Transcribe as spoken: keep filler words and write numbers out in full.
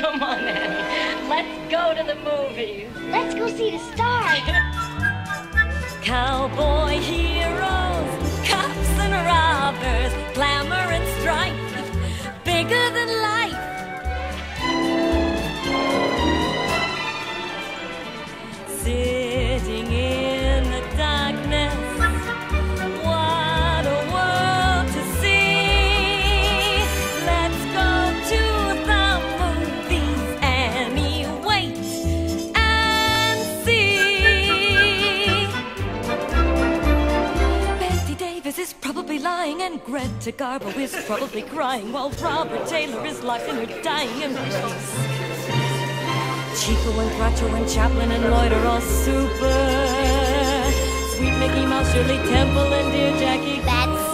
Come on, Annie. Let's go to the movies. Let's go see the stars. Cowboy heroes, cops and robbers, glamour and strife, bigger than life. Sitting in the darkness, what a world to see. Let's go to the movies, Annie, wait and see. Betty Davis is probably lying, and Greta Garbo is probably crying, while Robert Taylor is locked in her dying embrace. Chico and Groucho and Chaplin and Lloyd are all super. Sweet Mickey Mouse, Shirley Temple and dear Jackie. That's